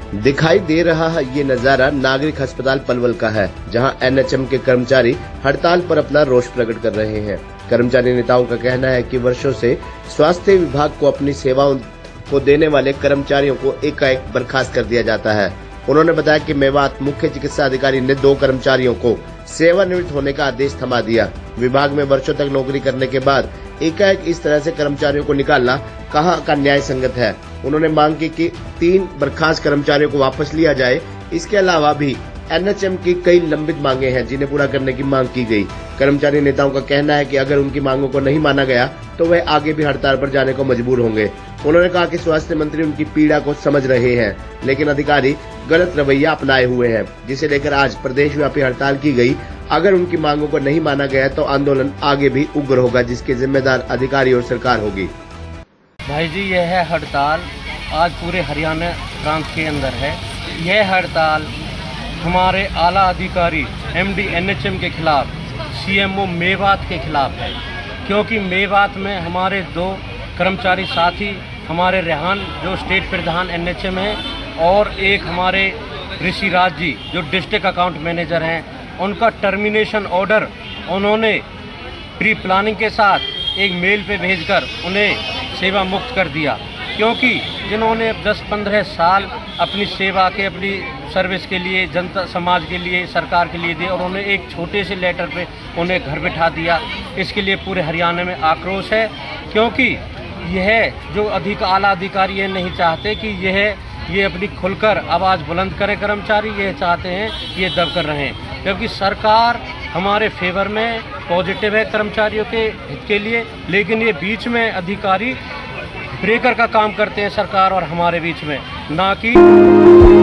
दिखाई दे रहा है ये नजारा नागरिक अस्पताल पलवल का है, जहां एनएचएम के कर्मचारी हड़ताल पर अपना रोष प्रकट कर रहे हैं। कर्मचारी नेताओं का कहना है कि वर्षों से स्वास्थ्य विभाग को अपनी सेवाओं को देने वाले कर्मचारियों को एकाएक बर्खास्त कर दिया जाता है। उन्होंने बताया कि मेवात मुख्य चिकित्सा अधिकारी ने 2 कर्मचारियों को सेवानिवृत्त होने का आदेश थमा दिया। विभाग में वर्षों तक नौकरी करने के बाद एकाएक इस तरह से कर्मचारियों को निकालना कहाँ का न्याय संगत है। उन्होंने मांग की कि 3 बर्खास्त कर्मचारियों को वापस लिया जाए। इसके अलावा भी एनएचएम की कई लंबित मांगे हैं जिन्हें पूरा करने की मांग की गई। कर्मचारी नेताओं का कहना है कि अगर उनकी मांगों को नहीं माना गया तो वह आगे भी हड़ताल पर जाने को मजबूर होंगे। उन्होंने कहा कि स्वास्थ्य मंत्री उनकी पीड़ा को समझ रहे हैं, लेकिन अधिकारी गलत रवैया अपनाए हुए हैं, जिसे लेकर आज प्रदेश व्यापी हड़ताल की गई। अगर उनकी मांगों को नहीं माना गया तो आंदोलन आगे भी उग्र होगा, जिसके जिम्मेदार अधिकारी और सरकार होगी। भाई जी, यह है हड़ताल आज पूरे हरियाणा प्रांत के अंदर है। यह हड़ताल हमारे आला अधिकारी एमडी एनएचएम के खिलाफ, सीएमओ मेवात के खिलाफ है, क्योंकि मेवात में हमारे 2 कर्मचारी साथी, हमारे रेहान जो स्टेट प्रधान एनएचएम है और एक हमारे ऋषिराज जी जो डिस्ट्रिक्ट अकाउंट मैनेजर हैं, उनका टर्मिनेशन ऑर्डर उन्होंने प्री प्लानिंग के साथ एक मेल पे भेजकर उन्हें सेवा मुक्त कर दिया, क्योंकि जिन्होंने 10-15 साल अपनी सेवा के, अपनी सर्विस के लिए, जनता समाज के लिए, सरकार के लिए दिए और उन्हें एक छोटे से लेटर पे उन्हें घर बिठा दिया। इसके लिए पूरे हरियाणा में आक्रोश है, क्योंकि यह जो आला अधिकारी ये नहीं चाहते कि ये अपनी खुलकर आवाज़ बुलंद करे। कर्मचारी ये चाहते हैं, ये दब कर रहे हैं, क्योंकि सरकार हमारे फेवर में पॉजिटिव है कर्मचारियों के हित के लिए, लेकिन ये बीच में अधिकारी ब्रेकर का काम करते हैं सरकार और हमारे बीच में, ना कि